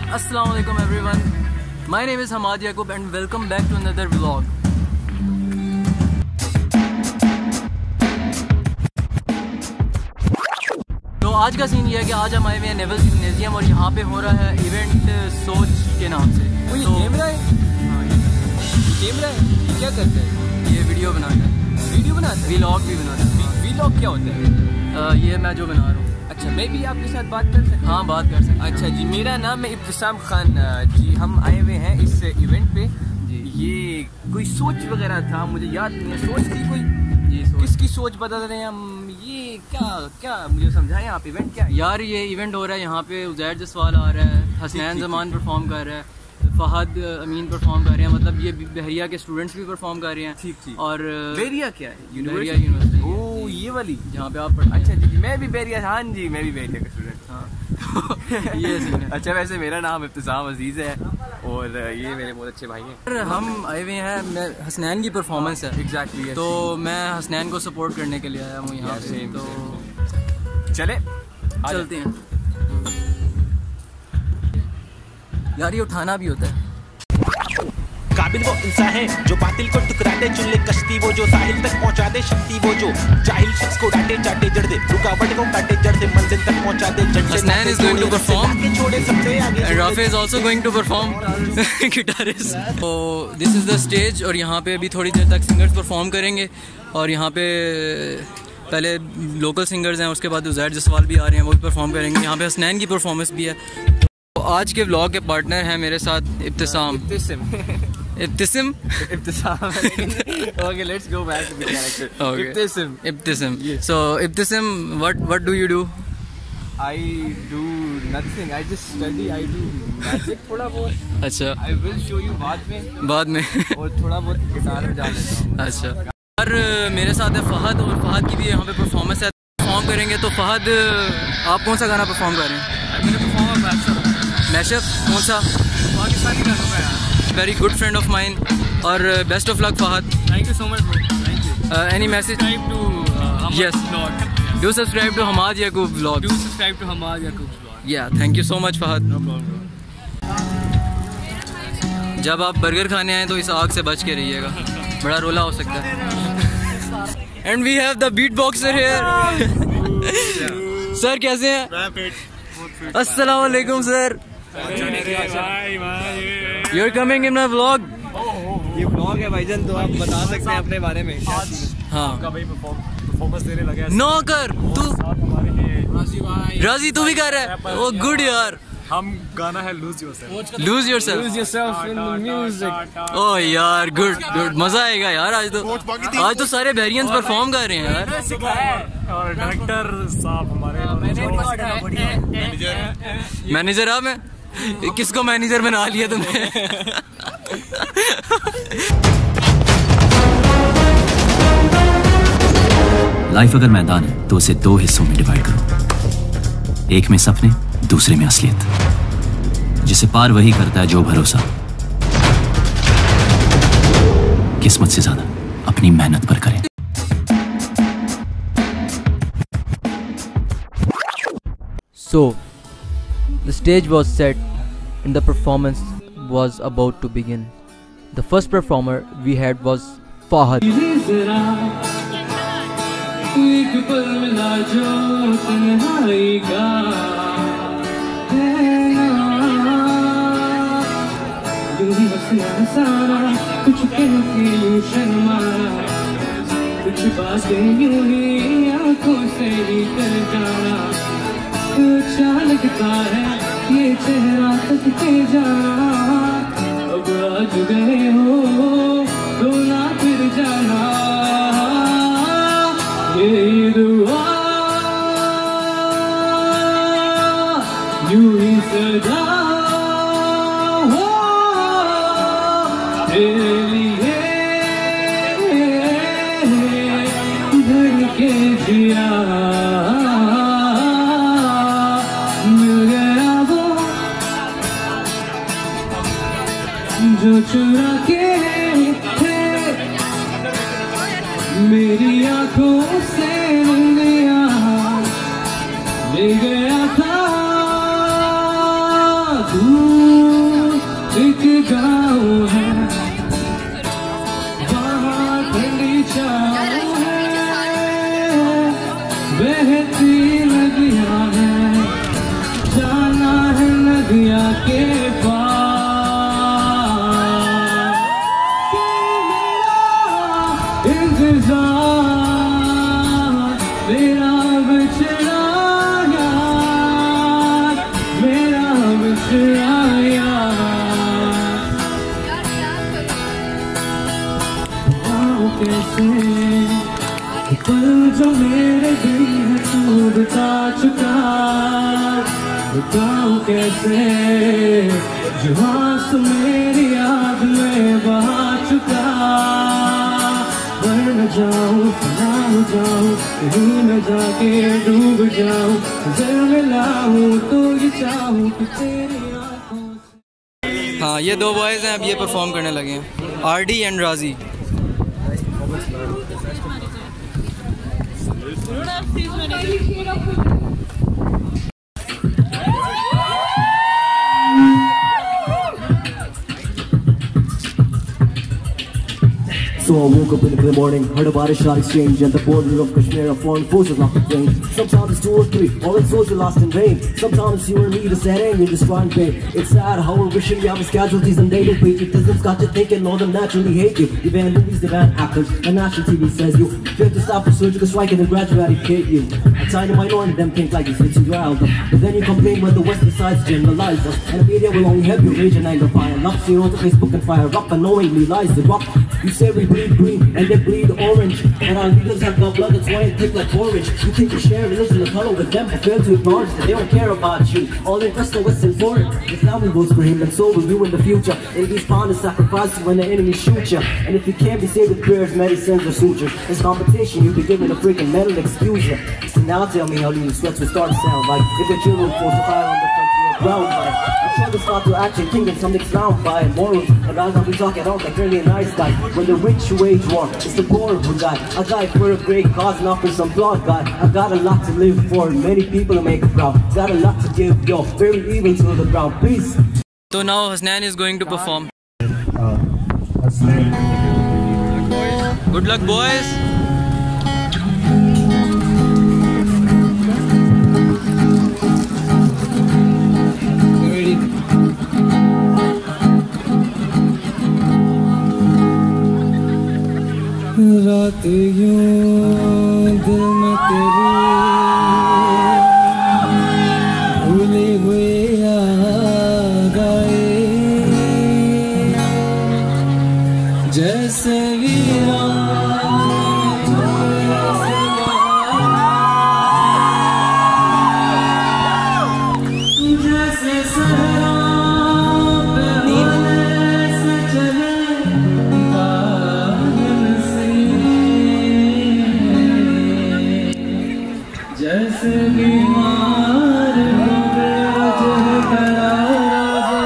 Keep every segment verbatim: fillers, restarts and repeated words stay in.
Assalamu alaikum everyone. My name is Hamad Yaqub and welcome back to another vlog. तो आज का scene ये है कि आज हम आए हुए हैं नेवल जिम्नेजियम और यहाँ पे हो रहा है इवेंट सोच के नाम से। वो ये गेम रहा है? हाँ, ये गेम रहा है? ये क्या करता है? ये वीडियो बनाता है। वीडियो बनाता है? वीलॉग भी बनाता है। वीलॉग क्या होता है? आ, ये मैं जो बना रहा हूँ। अच्छा, मैं भी आपके साथ बात कर सकता हूँ? हाँ, बात कर सकते हैं। अच्छा जी, मेरा नाम है इब्तिसाम खान जी। हम आए हुए हैं इस इवेंट पे जी। ये कोई सोच वगैरह था, मुझे याद नहीं है। सोच थी कोई जी? सोच। किसकी सोच बदल रहे हैं हम? ये क्या क्या मुझे समझाएं आप, इवेंट क्या है? यार ये इवेंट हो रहा है यहाँ पे। उज़ैर जसवाल आ रहा है, हसनैन जमान परफॉर्म कर रहा है, फहद अमीन परफॉर्म कर रहे हैं, मतलब ये बहरिया के स्टूडेंट्स भी परफॉर्म कर रहे हैं। ठीक ठीक। और बहरिया क्या है? University university. ओह, ये वाली जहाँ पे आप पढ़ते हैं। अच्छा जी जी, मैं भी बहरिया। हाँ जी, मैं भी बहरिया का स्टूडेंट। हाँ ये सीन है। अच्छा, वैसे मेरा नाम इब्तिसाम अजीज़ है और ये मेरे बहुत अच्छे भाई हैं। हम आए हुए हैं, मैं हसनैन की परफॉर्मेंस है एग्जैक्टली। तो मैं हसनैन को सपोर्ट करने के लिए आया हूँ यहाँ पे। तो चले चलते हैं। यार ये उठाना भी होता है। काबिल वो इंसान है जो बातिल को टुकरा दे, चुन ले कश्ती वो जो साहिल तक पहुंचा दे, शक्ति वो जो जाहिल शख्स को डांटे चाटे जड़ दे, रुकावट को काटे जड़ दे, मंजिल तक पहुंचा दे। Hasnan is going to perform and Rafi is also going to perform guitarist. So this is the stage और यहाँ पे अभी थोड़ी देर तक सिंगर्स परफॉर्म करेंगे और यहाँ पे पहले लोकल सिंगर्स हैं, उसके बाद उज़ैर जसवाल भी आ रहे हैं, वो भी परफॉर्म करेंगे। यहाँ पे हसनैन की परफॉर्मेंस भी है। तो आज के व्लॉग के पार्टनर हैं मेरे साथ इब्तिसाम। Ibtisam? Ibtisam. Okay, let's go back to the character. Okay. Ibtisam. Ibtisam. Yes. So Ibtisam, what what do you do? I do nothing. I just study. I do magic थोड़ा बहुत. अच्छा. I will show you बाद में. बाद में. और थोड़ा बहुत गिटार बजा लेता हूँ. अच्छा. और मेरे साथ है फहद और फहद की भी यहाँ पे परफॉर्मेंस है। परफॉर्म करेंगे तो फहद, आप कौन सा गाना परफॉर्म कर रहे हैं? मैंने परफॉर्म मैशअप. मैशअप कौन सा? पाकिस्तानी गानों में यार. Very good friend of mine और best of luck Fahad. Thank you so much bro. Thank you. Any message? Subscribe to uh, Hamad Yes. vlog. Do subscribe to Hamad Yaqub vlog. Do subscribe to Hamad Yaqub vlog. Yeah, thank you so much Fahad. No problem bro. जब आप burger खाने आए तो इस आग से बच के रहिएगा, बड़ा रोला हो सकता है। And we have the beat boxer here. Sir कैसे हैं? अस्सलाम वालेकुम sir. You are coming in my vlog. ये व्लॉग है भाईजान, तो आप बता सकते हैं अपने बारे में। हाँ भाई परफॉर्मेंस देने लगे। नो कर तू, राजी तू भी कर रहा है। ओ गुड यार। हम गाना है lose yourself. Lose yourself. Lose yourself in the music. ओ यार गुड गुड, मजा आएगा यार। आज तो आज तो सारे वेरिएंट्स परफॉर्म कर रहे हैं यार। और डायरेक्टर साहब हमारे मैनेजर मैनेजर आप हैं? किसको मैनेजर बना लिया तुमने? लाइफ अगर मैदान है तो उसे दो हिस्सों में डिवाइड करो। एक में सपने, दूसरे में असलियत। जिसे पार वही करता है जो भरोसा किस्मत से ज्यादा अपनी मेहनत पर करे। So, the stage was set and the performance was about to begin. The first performer we had was Fahad. कुछ बातें यूं ही आंखों से ही कर जाना, अच्छा लगता है ये चेहरा तक के जाना। अब आज गए हो तो ना फिर जाना, ये दुआ यूं ही सदा हो तेरे लिए धड़के जिया। मिल गया वो जो चुरा के थे मेरी आंखों से लिया, ले गया था तू के पार इंतजार मेरा बिछड़ा यार, मेरा बिछड़ा यार। आओ कैसे पल जो मेरे दिल है तू बता चुका, बताओ कैसे जो आंसू मेरी याद में बहा चुका। मर न जाऊं फना हो जाऊं कहीं न जाके डूब जाऊं, जब मिलाऊं तो ये चाहूं कि तेरी आंखों से। हाँ, ये दो बॉयज़ हैं, अब ये परफॉर्म करने लगे हैं, R D and Raji. So I woke up in the morning, heard about a shot exchange at the border of Kashmir. Foreign forces locked the range. Sometimes it's two or three, all its souls are lost in vain. Sometimes you and me just set in, you're just crying pain. It's sad how we're wishing we have his casualties and they don't pay. It doesn't got you thinking, all them naturally hate you. The band movies, the band actors, and national T V says you fail to stop a surgical strike and then gradually eradicate you. A tiny minority of them think like this, it's riled up. But then you complain when the West decides to generalize us. And the media will only help you rage and anger fire up. So you're on to Facebook and fire up, unknowingly lies the rock. You say we bleed green and they bleed orange, and our leaders have got blood that's white and thick like orange. You think you share religion and color with them, but fail to acknowledge that they don't care about you. All they trust the West and foreign. If now we vote for him, and so will you in the future. And these pound is sacrifice you when the enemy shoot you. And if you can't be saved with prayers, medicines, or sutures, this competition you'll be given a freaking medal excuser. So now tell me how these sweats will start to sound like if the children force a fire on the frontier ground by. I'm sure they start to action, thinking something's down by morals. And rather we talk it out like really a nice guy. When the rich wage war, it's the poor who die. I die for a great cause, not for some flawed guy. I've got a lot to live for, many people to make proud. Got a lot to give, yo, very evil to the ground. Peace. So now Hasnain is going to perform. Good luck, boys. रात यूं दिल में तेरे भूले हुए याद आए, जैसे जैसे सहरा पे होने से चले जैसे बीमार हो गया जह करारा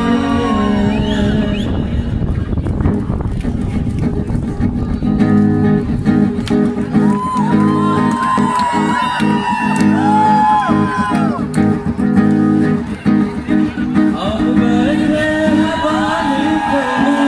अब बैठे हैं बाली पे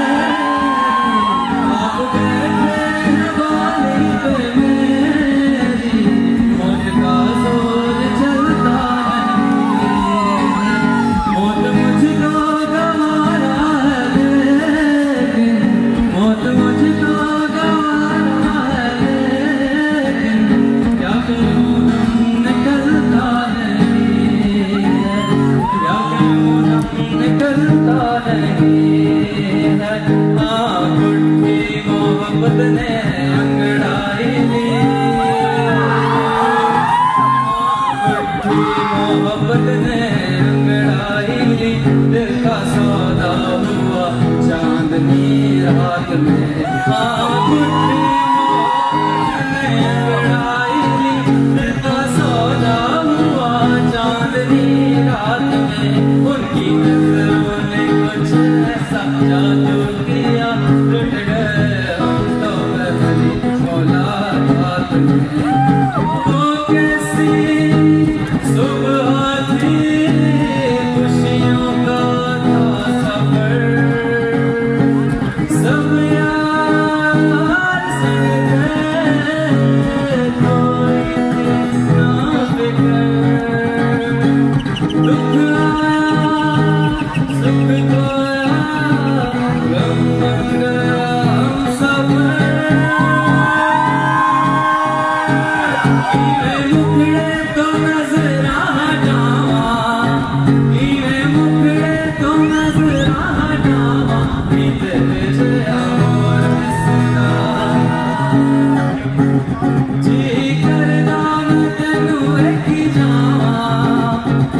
अब बैठे हैं बाली पे मेरी मौत का जोर चलता है, मौत मुझको गवारा है लेकिन मौत मुझको गवारा है लेकिन क्या करूं दम निकलता नहीं है, क्या करूं दम निकलता नहीं है। हाँ गुट्टी मोहब्बत ने अंगड़ाई ली, मोहब्बत ने अंगड़ाई ली, दिल का सौदा हुआ चांदनी रात में। हाँ गुट्टी मोहब्बत ने अंगड़ाई ली, दिल का सौदा हुआ चांदनी रात में। उनकी नजरों ने कुछ ऐसा जादू किया, लुट गए हम तो महली मौला रात में। वो कैसी सुबह थी खुशियों का था सफर, सब यार संग गए कोई ना फिकर, दुख आया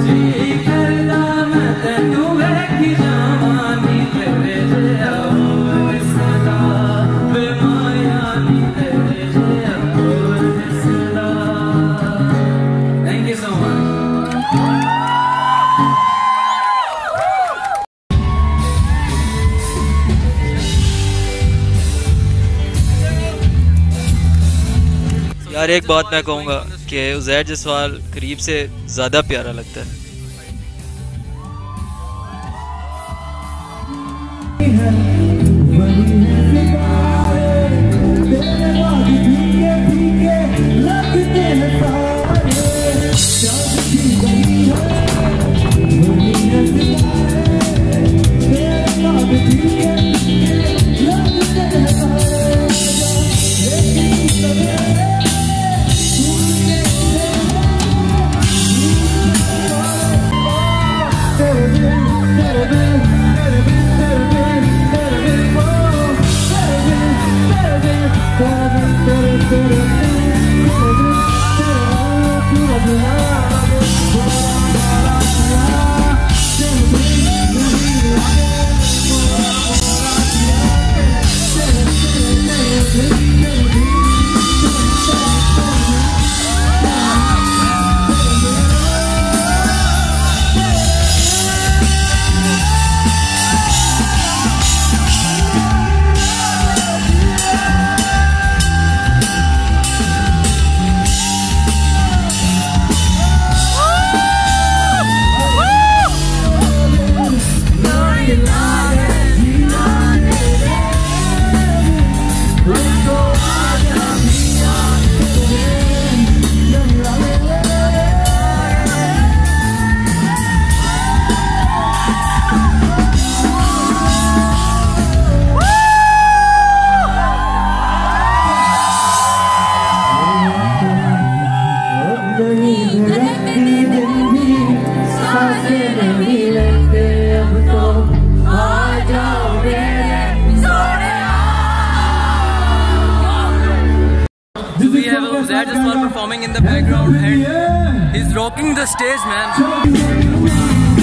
यार एक बात मैं कहूँगा कि उज़ैर जसवाल करीब से ज़्यादा प्यारा लगता है। We have Uzair Jaswal performing in the background and he's rocking the stage, man.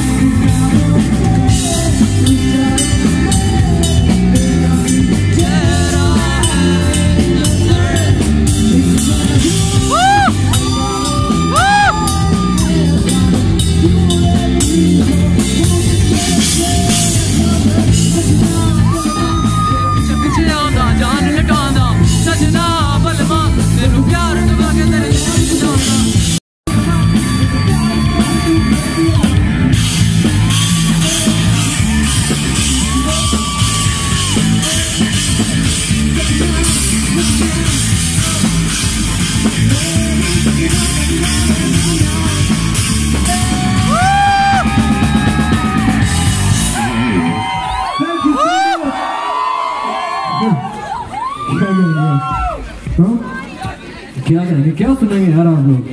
क्या करेंगे, क्या सुनेंगे यार आप लोग?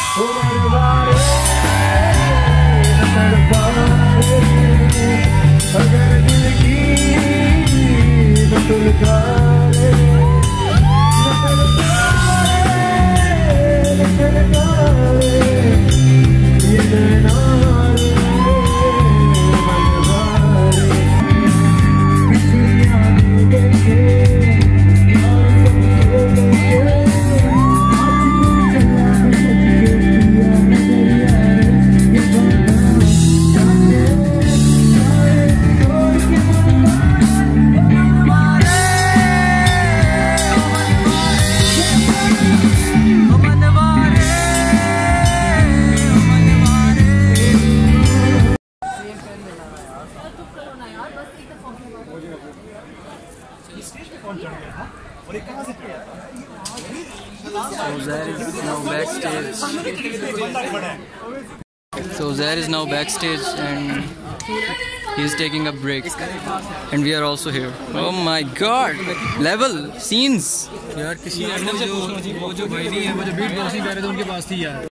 So Uzair is now backstage and he's taking a break and we are also here. Oh my god, level scenes. यार किसी जो वो जो भाई नहीं है वो जो बीट बॉक्सिंग कर रहे थे उनके पास थी यार.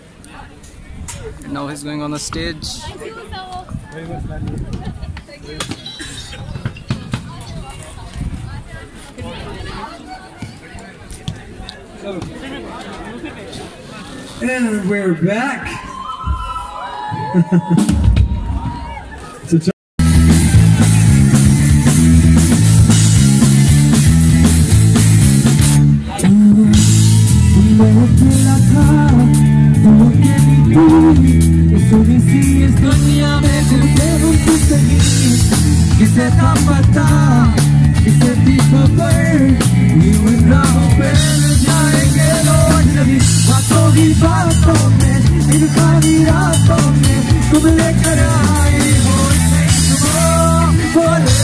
Now he's going on the stage. And we're back. किसे था पता किसे थी खबर यूं राहों पे जाएंगे लौट कभी बातों ही बातों में इन खाली रातों में तुम लेकर आई हो बोले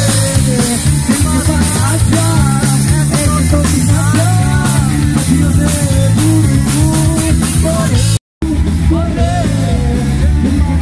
आजा एक तो आजा सदियों से दूर बोले बोले